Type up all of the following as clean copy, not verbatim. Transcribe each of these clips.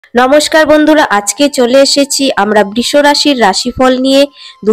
নমস্কার বন্ধুরা, আজকে চলে এসেছি আমরা বৃষ রাশির রাশিফল নিয়ে।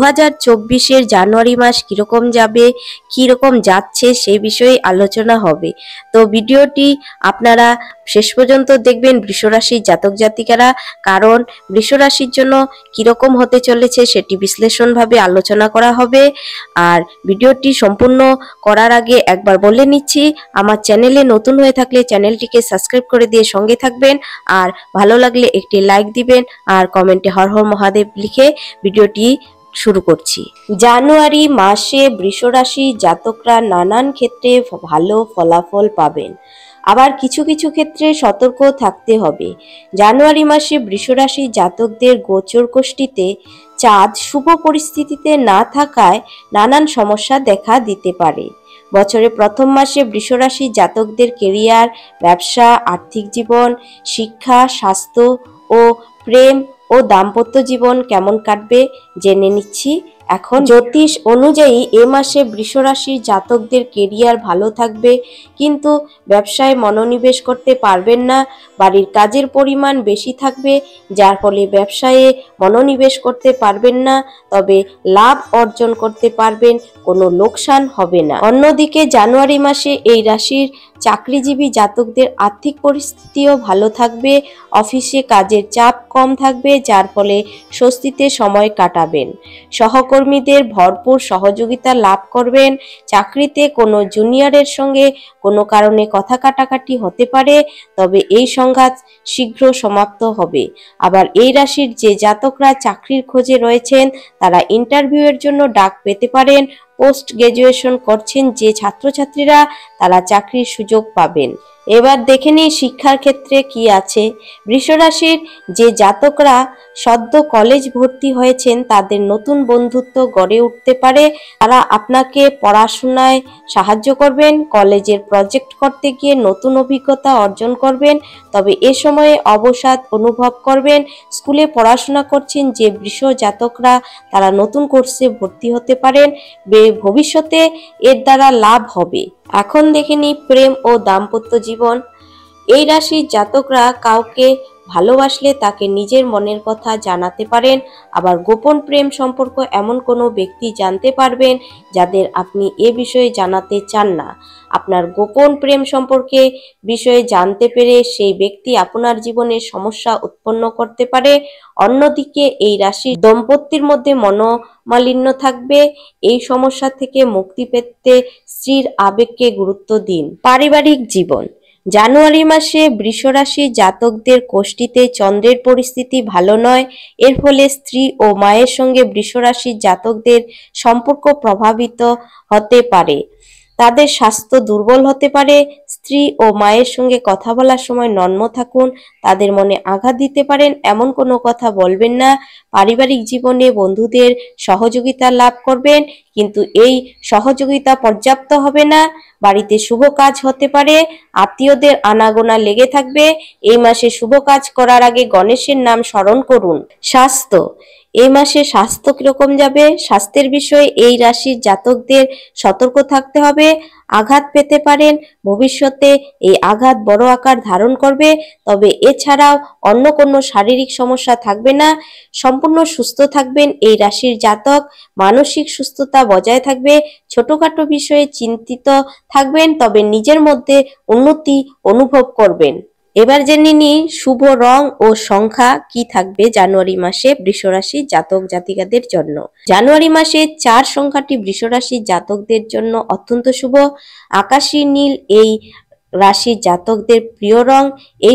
2024-এর জানুয়ারি মাস কিরকম যাবে, কিরকম যাচ্ছে সেই বিষয়ে আলোচনা হবে। তো ভিডিওটি আপনারা শেষ পর্যন্ত দেখবেন বৃষ রাশির জাতক জাতিকারা, কারণ বৃষ রাশির জন্য কিরকম হতে চলেছে সেটি বিশ্লেষণভাবে আলোচনা করা হবে। আর ভিডিওটি সম্পূর্ণ করার আগে একবার বলে নিচ্ছি, আমার চ্যানেলে নতুন হয়ে থাকলে চ্যানেলটিকে সাবস্ক্রাইব করে দিয়ে সঙ্গে থাকবেন, আর ভালো লাগলে একটি লাইক দিবেন আর কমেন্টে হর হর মহাদেব লিখে ভিডিওটি শুরু করছি। জানুয়ারি মাসে বৃষ রাশি জাতকরা নানান ক্ষেত্রে ভালো ফলাফল পাবেন, আবার কিছু কিছু ক্ষেত্রে সতর্ক থাকতে হবে। জানুয়ারি মাসে বৃষ রাশি জাতকদের গোচর কোষ্ঠীতে চাঁদ শুভ পরিস্থিতিতে না থাকায় নানান সমস্যা দেখা দিতে পারে। বছরের প্রথম মাসে বৃষ রাশি জাতকদের কেরিয়ার, ব্যবসা, আর্থিক জীবন, শিক্ষা, স্বাস্থ্য ও প্রেম ও দাম্পত্য জীবন কেমন কাটবে জেনে নিচ্ছি। এখন জ্যোতিষ অনুযায়ী এ মাসে বৃষ রাশির জাতকদের কেরিয়ার ভালো থাকবে, কিন্তু ব্যবসায় মনোনিবেশ করতে পারবেন না। বাড়ির কাজের পরিমাণ বেশি থাকবে, যার ফলে ব্যবসায়ে মনোনিবেশ করতে পারবেন না, তবে লাভ অর্জন করতে পারবেন, কোনো লোকসান হবে না। অন্যদিকে জানুয়ারি মাসে এই রাশির চাকরিজীবী জাতকদের আর্থিক পরিস্থিতিও ভালো থাকবে। অফিসে কাজের চাপ কম থাকবে, যার ফলে স্বস্তিতে সময় কাটাবেন। সহকর্মীদের ভরপুর সহযোগিতা লাভ করবেন। চাকরিতে কোনো জুনিয়রের সঙ্গে কোনো কারণে কথা কাটাকাটি হতে পারে, তবে এই সংঘাত শীঘ্র সমাপ্ত হবে। আবার এই রাশির যে জাতকরা চাকরির খোঁজে রয়েছেন তারা ইন্টারভিউয়ের জন্য ডাক পেতে পারেন। পোস্ট গ্রাজুয়েশন করছেন যে ছাত্রছাত্রীরা, তারা চাকরির সুযোগ পাবেন। এবার দেখে নিই শিক্ষার ক্ষেত্রে কি আছে। বৃষ রাশির যে জাতকরা সদ্য কলেজ ভর্তি হয়েছেন তাদের নতুন বন্ধুত্ব গড়ে উঠতে পারে। তারা আপনাকে পড়াশোনায় সাহায্য করবেন, কলেজের প্রজেক্ট করতে গিয়ে নতুন অভিজ্ঞতা অর্জন করবেন, তবে এ সময়ে অবসাদ অনুভব করবেন। স্কুলে পড়াশোনা করছেন যে বৃষ জাতকরা, তারা নতুন কোর্সে ভর্তি হতে পারেন, ভবিষ্যতে এর দ্বারা লাভ হবে। এখন দেখে নিই প্রেম ও দাম্পত্য জীবন। এই রাশির জাতকরা কাউকে ভালোবাসলে তাকে নিজের মনের কথা জানাতে পারেন। আবার গোপন প্রেম সম্পর্ক এমন কোনো ব্যক্তি জানতে পারবেন যাদের আপনি এ বিষয়ে জানাতে চান না। আপনার গোপন প্রেম সম্পর্কে বিষয়ে জানতে পেরে সেই ব্যক্তি আপনার জীবনে সমস্যা উৎপন্ন করতে পারে। অন্যদিকে এই রাশির দম্পতির মধ্যে মনোমালিন্য থাকবে। এই সমস্যা থেকে মুক্তি পেতে স্ত্রীর আবেগকে গুরুত্ব দিন। পারিবারিক জীবন। জানুয়ারি মাসে বৃষ রাশি জাতকদের কোষ্ঠীতে চন্দ্রের পরিস্থিতি ভালো নয়। এর ফলে স্ত্রী ও মায়ের সঙ্গে বৃষ রাশির জাতকদের সম্পর্ক প্রভাবিত হতে পারে। তাদের স্বাস্থ্য দুর্বল হতে পারে। স্ত্রী ও মায়ের সঙ্গে কথা বলার সময় নম্র থাকুন, তাদের মনে আঘাত দিতে পারেন এমন কোনো কথা বলবেন না। পারিবারিক জীবনে বন্ধুদের সহযোগিতা লাভ করবেন, কিন্তু এই সহযোগিতা পর্যাপ্ত হবে না। বাড়িতে শুভ কাজ হতে পারে, আত্মীয়দের আনাগোনা লেগে থাকবে। এই মাসে শুভ কাজ করার আগে গণেশের নাম স্মরণ করুন। স্বাস্থ্য। এই মাসে স্বাস্থ্য কিরকম যাবে? স্বাস্থ্যের বিষয়ে এই রাশির জাতকদের সতর্ক থাকতে হবে। আঘাত পেতে পারেন, ভবিষ্যতে এই আঘাত বড় আকার ধারণ করবে, তবে এছাড়াও অন্য কোনো শারীরিক সমস্যা থাকবে না। সম্পূর্ণ সুস্থ থাকবেন এই রাশির জাতক। মানসিক সুস্থতা বজায় থাকবে। ছোটখাটো বিষয়ে চিন্তিত থাকবেন, তবে নিজের মধ্যে উন্নতি অনুভব করবেন। এবার জেনে নিই শুভ রং ও সংখ্যা কি থাকবে জানুয়ারি মাসে বৃষ রাশি জাতক জাতিকাদের জন্য। জানুয়ারি মাসে 4 সংখ্যাটি বৃষ রাশির জাতকদের জন্য অত্যন্ত শুভ। আকাশী নীল এই রাশির জাতকদের প্রিয় রং। এই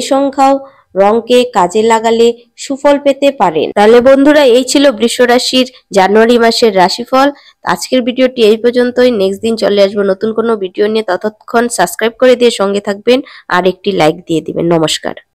রংকে কাজে লাগালে সুফল পেতে পারেন। তাহলে বন্ধুরা, এই ছিল বৃষ রাশির জানুয়ারি মাসের রাশিফল। আজকের ভিডিওটি এই পর্যন্তই। নেক্সট দিন চলে আসবো নতুন কোনো ভিডিও নিয়ে। ততক্ষণ সাবস্ক্রাইব করে দিয়ে সঙ্গে থাকবেন আর একটি লাইক দিয়ে দিবেন। নমস্কার।